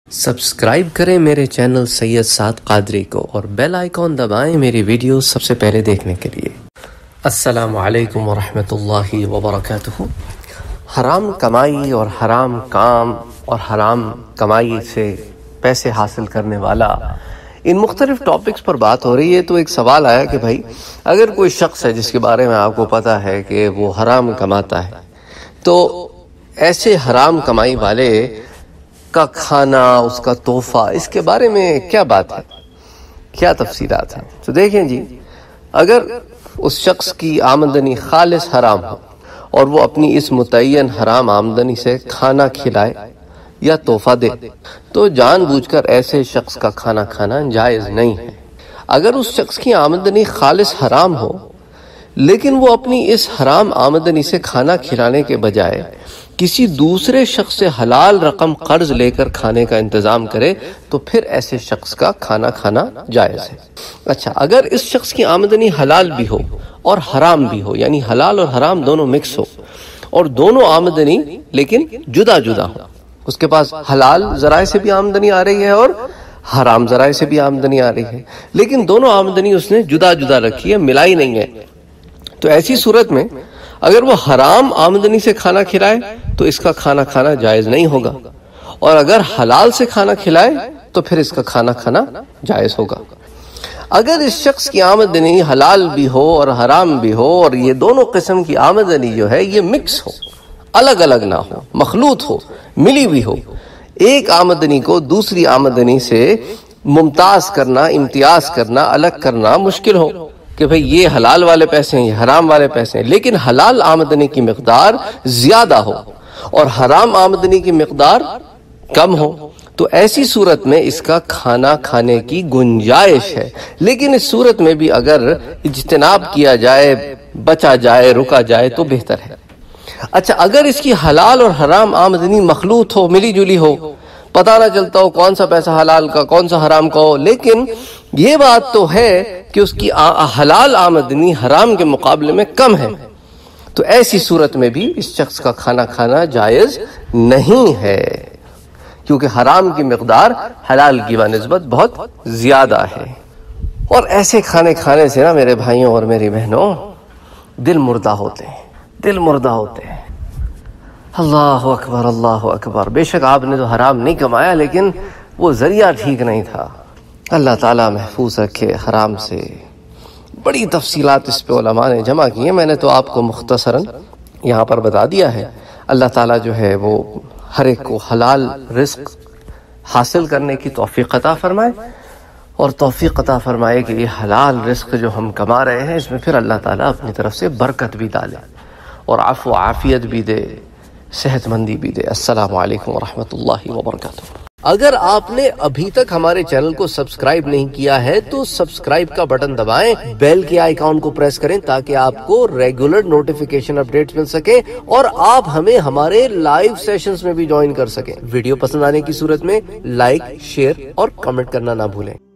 Subscribe کریں میرے channel سید سعد قادری کو اور بیل آئیکن دبائیں میری ویڈیو سب سے پہلے دیکھنے کے لیے۔ السلام علیکم ورحمۃ اللہ وبرکاتہ۔ حرام کمائی اور حرام کام اور حرام کمائی سے پیسے حاصل کرنے والا، ان مختلف ٹاپکس پر بات ہو رہی ہے۔ تو ایک سوال آیا کہ بھائی اگر کوئی شخص ہے جس کے بارے میں آپ کو پتا ہے کہ وہ حرام کماتا ہے، تو ایسے حرام کمائی والے کا کھانا، اس کا تحفہ، اس کے بارے میں کیا بات ہے، کیا تفصیلات ہیں؟ تو دیکھیں جی، اگر اس شخص کی آمدنی خالص حرام ہو اور وہ اپنی اس متعین حرام آمدنی سے کھانا کھلائے یا تحفہ دے، تو جان بوجھ کر ایسے شخص کا کھانا کھانا جائز نہیں ہے۔ اگر اس شخص کی آمدنی خالص حرام ہو لیکن وہ اپنی اس حرام آمدنی سے کھانا کھلانے کے بجائے کسی دوسرے شخص سے حلال رقم قرض لے کر کھانے کا انتظام کرے، تو پھر ایسے شخص کا کھانا کھانا جائز ہے۔ اچھا، اگر اس شخص کی آمدنی حلال بھی ہو اور حرام بھی ہو، یعنی حلال اور حرام دونوں مکس ہو، اور دونوں آمدنی لیکن جدا جدا ہو، اس کے پاس حلال ذرائع سے بھی آمدنی آ رہی ہے اور حرام ذرائع سے بھی آمدنی آ رہی ہے، لیکن دونوں آمدنی اس نے جدا جدا رکھی ہے، ملائی نہیں ہے، تو ایسی صورت میں اگر وہ حرام آمدنی سے کھانا کھلائے تو اس کا کھانا کھانا جائز نہیں ہوگا، اور اگر حلال سے کھانا کھلائے تو پھر اس کا کھانا کھانا جائز ہوگا۔ اگر اس شخص کی آمدنی حلال بھی ہو اور حرام بھی ہو، اور یہ دونوں قسم کی آمدنی جو ہے یہ مکس ہو، الگ الگ نہ ہو، مخلوط ہو، ملی ہوئی ہو، ایک آمدنی کو دوسری آمدنی سے ممتاز کرنا، امتیاز کرنا، الگ کرنا مشکل ہو کہ بھئی یہ حلال والے پیسے ہیں، یہ حرام والے پیسے ہیں، لیکن حلال آمدنی کی مقدار زیادہ ہو اور حرام آمدنی کی مقدار کم ہو، تو ایسی صورت میں اس کا کھانا کھانے کی گنجائش ہے، لیکن اس صورت میں بھی اگر اجتناب کیا جائے، بچا جائے، رکا جائے تو بہتر ہے۔ اچھا، اگر اس کی حلال اور حرام آمدنی مخلوط ہو، ملی جلی ہو، پتہ نہ چلتا ہو کون سا پیسہ حلال کا کون سا حرام کا ہو، لیکن یہ بات تو ہے کہ اس کی حلال آمدنی حرام کے مقابلے میں کم ہے، تو ایسی صورت میں بھی اس شخص کا کھانا کھانا جائز نہیں ہے، کیونکہ حرام کی مقدار حلال کی بنسبت بہت زیادہ ہے۔ اور ایسے کھانے کھانے سے نا میرے بھائیوں اور میری بہنوں، دل مردہ ہوتے ہیں، دل مردہ ہوتے ہیں۔ اللہ اکبر، اللہ اکبر۔ بے شک آپ نے تو حرام نہیں کمایا، لیکن وہ ذریعہ ٹھیک نہیں تھا۔ اللہ تعالیٰ محفوظ رکھے حرام سے۔ بڑی تفصیلات اس پہ علماء نے جمع کی ہیں، میں نے تو آپ کو مختصراً یہاں پر بتا دیا ہے۔ اللہ تعالیٰ جو ہے وہ ہر ایک کو حلال رزق حاصل کرنے کی توفیق عطا فرمائے، اور توفیق عطا فرمائے کہ یہ حلال رزق جو ہم کما رہے ہیں اس میں پھر اللہ تعالیٰ اپنی طرف سے برکت بھی ڈالے اور عفو عافیت بھی دے، صحت مندی بھی دے۔ السلام علیکم ورحمۃ اللہ وبرکاتہ۔ اگر آپ نے ابھی تک ہمارے چینل کو سبسکرائب نہیں کیا ہے تو سبسکرائب کا بٹن دبائیں، بیل کے آئیکن کو پریس کریں تاکہ آپ کو ریگولر نوٹیفیکیشن اپڈیٹس مل سکے اور آپ ہمیں ہمارے لائیو سیشنز میں بھی جوائن کر سکیں۔ ویڈیو پسند آنے کی صورت میں لائک، شیئر اور کمنٹ کرنا نہ بھولیں۔